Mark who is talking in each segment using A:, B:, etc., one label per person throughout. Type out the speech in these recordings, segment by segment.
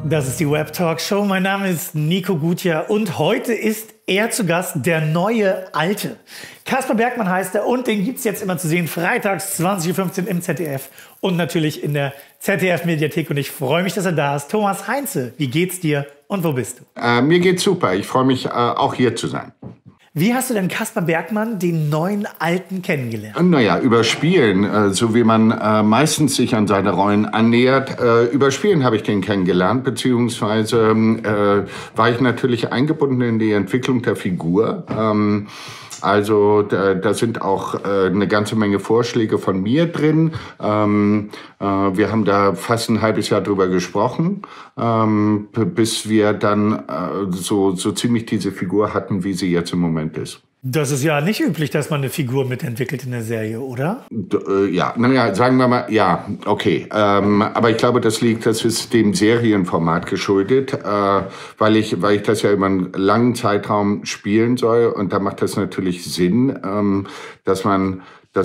A: Das ist die Web Talk Show. Mein Name ist Nico Gutja und heute ist er zu Gast, der neue Alte. Caspar Bergmann heißt er und den gibt es jetzt immer zu sehen, freitags 20:15 Uhr im ZDF und natürlich in der ZDF-Mediathek. Und ich freue mich, dass er da ist. Thomas Heinze, wie geht's dir und wo bist du?
B: Mir geht's super. Ich freue mich, auch hier zu sein.
A: Wie hast du denn Caspar Bergmann, den neuen Alten, kennengelernt?
B: Naja, über Spielen, so wie man meistens sich an seine Rollen annähert. Über Spielen habe ich den kennengelernt, beziehungsweise war ich natürlich eingebunden in die Entwicklung der Figur. Also da sind auch eine ganze Menge Vorschläge von mir drin. Wir haben da fast ein halbes Jahr drüber gesprochen, bis wir dann so ziemlich diese Figur hatten, wie sie jetzt im Moment ist.
A: Das ist ja nicht üblich, dass man eine Figur mitentwickelt in der Serie, oder?
B: Ja, naja, sagen wir mal, ja, okay. Aber ich glaube, das ist dem Serienformat geschuldet, weil ich das ja über einen langen Zeitraum spielen soll. Und da macht das natürlich Sinn, dass man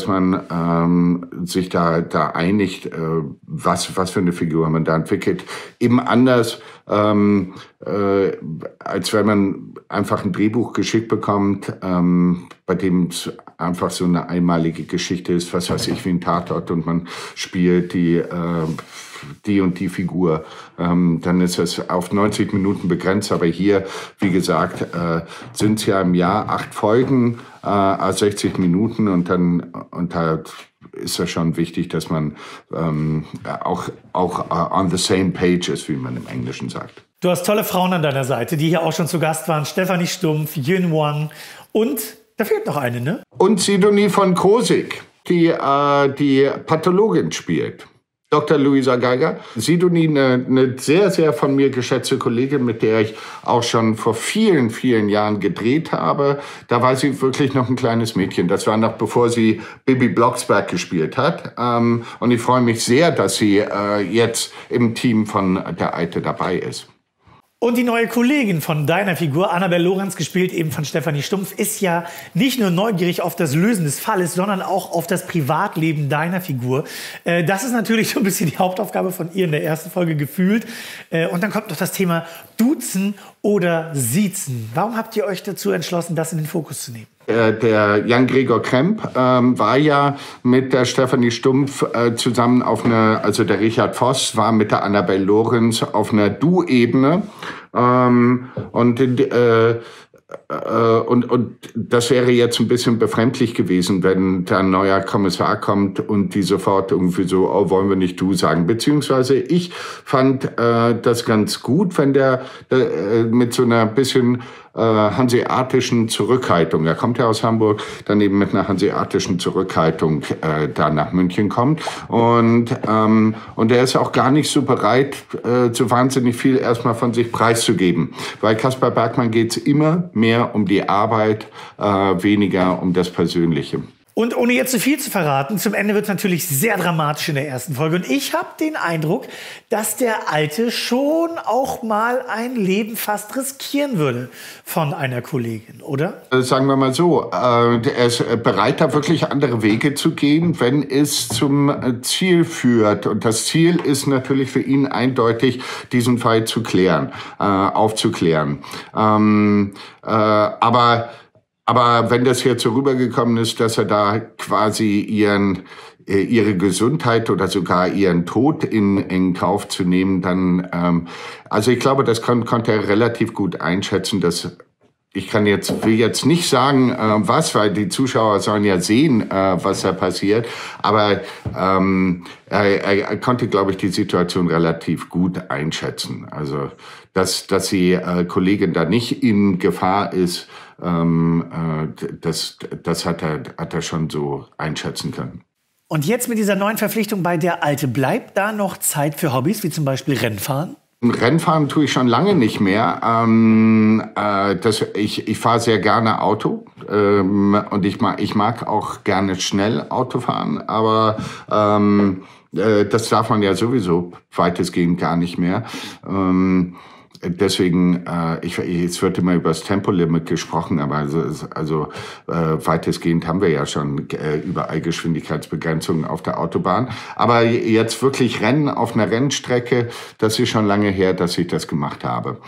B: sich da einigt, was für eine Figur man da entwickelt. Eben anders, als wenn man einfach ein Drehbuch geschickt bekommt, bei dem es einfach so eine einmalige Geschichte ist, was weiß ich, wie ein Tatort, und man spielt die und die Figur, dann ist es auf 90 Minuten begrenzt. Aber hier, wie gesagt, sind es ja im Jahr 8 Folgen, 60 Minuten, und da ist es schon wichtig, dass man auch on the same page ist, wie man im Englischen sagt.
A: Du hast tolle Frauen an deiner Seite, die hier auch schon zu Gast waren. Stefanie Stumpf, Yuen Wang und da fehlt noch eine, ne?
B: Und Sidonie von Krosigk, die Pathologin spielt. Dr. Luisa Geiger. Sidonie, eine sehr, sehr von mir geschätzte Kollegin, mit der ich auch schon vor vielen, vielen Jahren gedreht habe. Da war sie wirklich noch ein kleines Mädchen. Das war noch bevor sie Bibi Blocksberg gespielt hat. Und ich freue mich sehr, dass sie jetzt im Team von der Alte dabei ist.
A: Und die neue Kollegin von deiner Figur, Annabelle Lorenz, gespielt eben von Stefanie Stumpf, ist ja nicht nur neugierig auf das Lösen des Falles, sondern auch auf das Privatleben deiner Figur. Das ist natürlich so ein bisschen die Hauptaufgabe von ihr in der ersten Folge gefühlt. Und dann kommt noch das Thema Duzen oder Siezen. Warum habt ihr euch dazu entschlossen, das in den Fokus zu nehmen?
B: Der Jan-Gregor Kremp war ja mit der Stefanie Stumpf zusammen also der Richard Voss war mit der Annabelle Lorenz auf einer Du-Ebene. Und das wäre jetzt ein bisschen befremdlich gewesen, wenn da ein neuer Kommissar kommt und die sofort irgendwie so, oh, wollen wir nicht du sagen. Beziehungsweise ich fand das ganz gut, wenn der mit so einer bisschen hanseatischen Zurückhaltung, er kommt ja aus Hamburg, dann eben mit einer hanseatischen Zurückhaltung da nach München kommt. Und er ist auch gar nicht so bereit, so wahnsinnig viel erstmal von sich preiszugeben. Bei Caspar Bergmann geht's immer mehr um die Arbeit, weniger um das Persönliche.
A: Und ohne jetzt zu viel zu verraten, zum Ende wird es natürlich sehr dramatisch in der ersten Folge. Und ich habe den Eindruck, dass der Alte schon auch mal ein Leben fast riskieren würde von einer Kollegin, oder?
B: Sagen wir mal so, er ist bereit, da wirklich andere Wege zu gehen, wenn es zum Ziel führt. Und das Ziel ist natürlich für ihn eindeutig, diesen Fall zu klären, aufzuklären. Aber wenn das jetzt so rübergekommen ist, dass er da quasi ihre Gesundheit oder sogar ihren Tod in Kauf zu nehmen, dann, also ich glaube, das konnte er relativ gut einschätzen, dass will jetzt nicht sagen, was, weil die Zuschauer sollen ja sehen, was da passiert. Aber er konnte, glaube ich, die Situation relativ gut einschätzen. Also, dass die Kollegin da nicht in Gefahr ist, das hat er schon so einschätzen können.
A: Und jetzt mit dieser neuen Verpflichtung bei der Alte, bleibt da noch Zeit für Hobbys, wie zum Beispiel Rennfahren?
B: Rennfahren tue ich schon lange nicht mehr. Ich fahre sehr gerne Auto und ich mag auch gerne schnell Auto fahren, aber das darf man ja sowieso weitestgehend gar nicht mehr. Deswegen, es wird immer über das Tempolimit gesprochen, aber weitestgehend haben wir ja schon Überallgeschwindigkeitsbegrenzungen auf der Autobahn. Aber jetzt wirklich Rennen auf einer Rennstrecke, das ist schon lange her, dass ich das gemacht habe.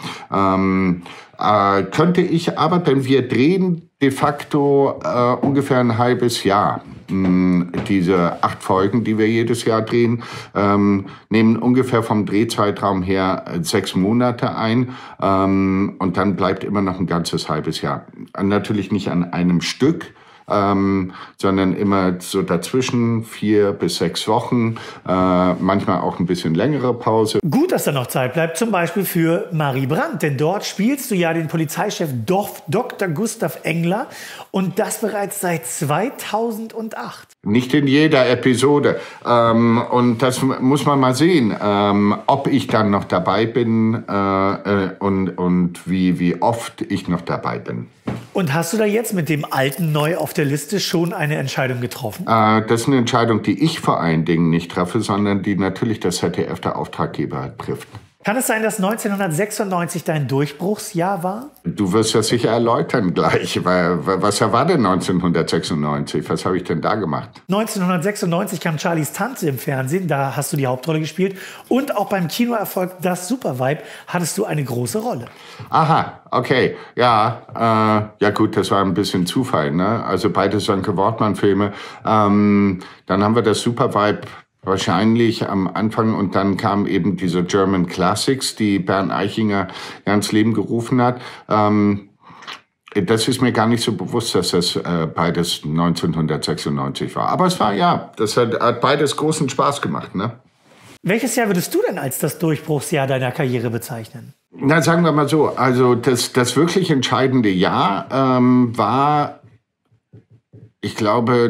B: Könnte ich aber, denn wir drehen de facto ungefähr ein halbes Jahr. Diese 8 Folgen, die wir jedes Jahr drehen, nehmen ungefähr vom Drehzeitraum her 6 Monate ein. Und dann bleibt immer noch ein ganzes halbes Jahr. Natürlich nicht an einem Stück, sondern immer so dazwischen 4 bis 6 Wochen, manchmal auch ein bisschen längere Pause.
A: Gut, dass da noch Zeit bleibt, zum Beispiel für Marie Brandt, denn dort spielst du ja den Polizeichef Dr. Gustav Engler und das bereits seit 2008.
B: Nicht in jeder Episode. Und das muss man mal sehen, ob ich dann noch dabei bin und wie oft ich noch dabei bin.
A: Und hast du da jetzt mit dem Alten neu auf der Liste schon eine Entscheidung getroffen?
B: Das ist eine Entscheidung, die ich vor allen Dingen nicht treffe, sondern die natürlich der ZDF, der Auftraggeber, trifft.
A: Kann es sein, dass 1996 dein Durchbruchsjahr war?
B: Du wirst das sicher erläutern gleich. Was war denn 1996? Was habe ich denn da gemacht?
A: 1996 kam Charlies Tante im Fernsehen, da hast du die Hauptrolle gespielt. Und auch beim Kinoerfolg Das Supervibe hattest du eine große Rolle.
B: Aha, okay. Ja, ja gut, das war ein bisschen Zufall, ne? Also beide Sönke Wortmann-Filme. Dann haben wir Das Supervibe wahrscheinlich am Anfang und dann kamen eben diese German Classics, die Bernd Eichinger ins Leben gerufen hat. Das ist mir gar nicht so bewusst, dass das beides 1996 war. Aber es war, ja, das hat beides großen Spaß gemacht, ne?
A: Welches Jahr würdest du denn als das Durchbruchsjahr deiner Karriere bezeichnen?
B: Na, sagen wir mal so, also das wirklich entscheidende Jahr war, ich glaube,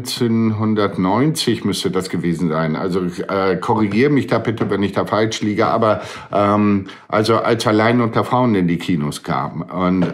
B: 1990 müsste das gewesen sein. Also korrigiere mich da bitte, wenn ich da falsch liege. Aber also als Allein unter Frauen in die Kinos kam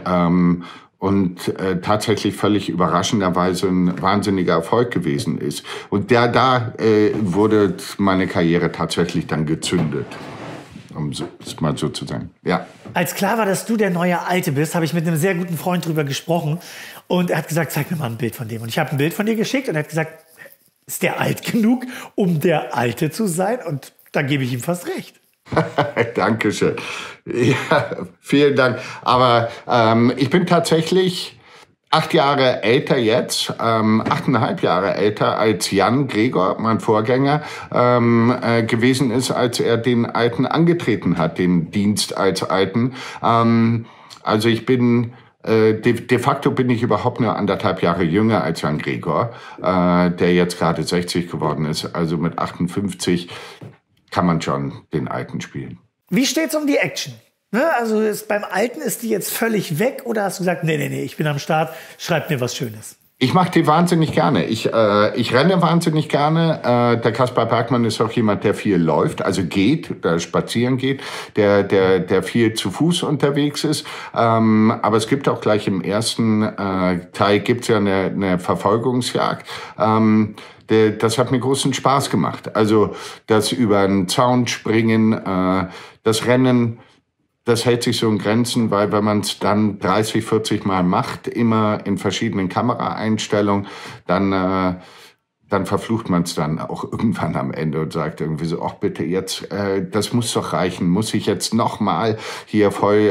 B: und tatsächlich völlig überraschenderweise ein wahnsinniger Erfolg gewesen ist. Und da wurde meine Karriere tatsächlich dann gezündet. Um es mal so zu sagen. Ja.
A: Als klar war, dass du der neue Alte bist, habe ich mit einem sehr guten Freund drüber gesprochen. Und er hat gesagt, zeig mir mal ein Bild von dem. Und ich habe ein Bild von dir geschickt und er hat gesagt, ist der alt genug, um der Alte zu sein? Und da gebe ich ihm fast recht.
B: Dankeschön. Ja, vielen Dank. Aber ich bin tatsächlich 8 Jahre älter jetzt, 8,5 Jahre älter als Jan Gregor, mein Vorgänger, gewesen ist, als er den Alten angetreten hat, den Dienst als Alten. Also ich bin, de facto bin ich überhaupt nur 1,5 Jahre jünger als Jan Gregor, der jetzt gerade 60 geworden ist. Also mit 58 kann man schon den Alten spielen.
A: Wie steht's um die Action? Ne, also beim Alten ist die jetzt völlig weg oder hast du gesagt, nee, ich bin am Start, schreib mir was Schönes?
B: Ich mache die wahnsinnig gerne. Ich renne wahnsinnig gerne. Der Caspar Bergmann ist auch jemand, der viel läuft, also geht, der spazieren geht, der viel zu Fuß unterwegs ist. Aber es gibt auch gleich im ersten Teil gibt's ja eine Verfolgungsjagd. Das hat mir großen Spaß gemacht. Also das über einen Zaun springen, das Rennen, das hält sich so in Grenzen, weil wenn man es dann 30, 40 Mal macht, immer in verschiedenen Kameraeinstellungen, dann verflucht man es dann auch irgendwann am Ende und sagt irgendwie so, ach bitte jetzt, das muss doch reichen, muss ich jetzt nochmal hier voll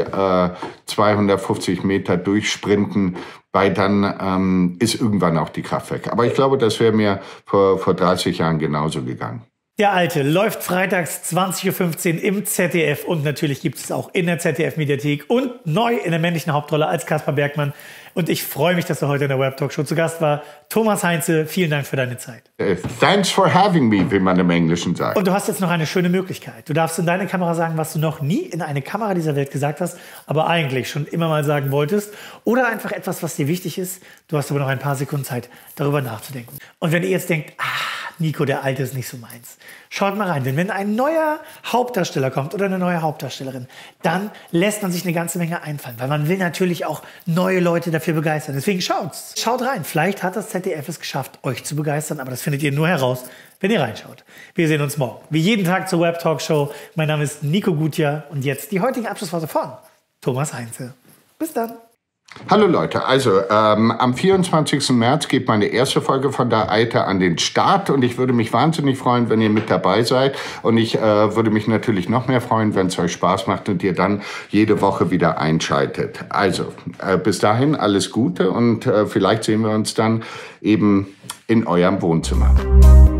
B: 250 Meter durchsprinten, weil dann ist irgendwann auch die Kraft weg. Aber ich glaube, das wäre mir vor 30 Jahren genauso gegangen.
A: Der Alte läuft freitags 20.15 Uhr im ZDF und natürlich gibt es auch in der ZDF-Mediathek und neu in der männlichen Hauptrolle als Caspar Bergmann. Und ich freue mich, dass er heute in der Web-Talkshow zu Gast war. Thomas Heinze, vielen Dank für deine Zeit.
B: Thanks for having me, wie man im Englischen sagt.
A: Und du hast jetzt noch eine schöne Möglichkeit. Du darfst in deine Kamera sagen, was du noch nie in eine Kamera dieser Welt gesagt hast, aber eigentlich schon immer mal sagen wolltest. Oder einfach etwas, was dir wichtig ist. Du hast aber noch ein paar Sekunden Zeit, darüber nachzudenken. Und wenn ihr jetzt denkt, Nico, der Alte ist nicht so meins. Schaut mal rein, denn wenn ein neuer Hauptdarsteller kommt oder eine neue Hauptdarstellerin, dann lässt man sich eine ganze Menge einfallen, weil man will natürlich auch neue Leute dafür begeistern. Deswegen schaut rein. Vielleicht hat das ZDF es geschafft, euch zu begeistern, aber das findet ihr nur heraus, wenn ihr reinschaut. Wir sehen uns morgen. Wie jeden Tag zur Web Talk Show. Mein Name ist Nico Gutjahr und jetzt die heutigen Abschlussworte von Thomas Heinze. Bis dann.
B: Hallo Leute, also am 24. März geht meine erste Folge von der Aite an den Start und ich würde mich wahnsinnig freuen, wenn ihr mit dabei seid und ich würde mich natürlich noch mehr freuen, wenn es euch Spaß macht und ihr dann jede Woche wieder einschaltet. Also bis dahin alles Gute und vielleicht sehen wir uns dann eben in eurem Wohnzimmer.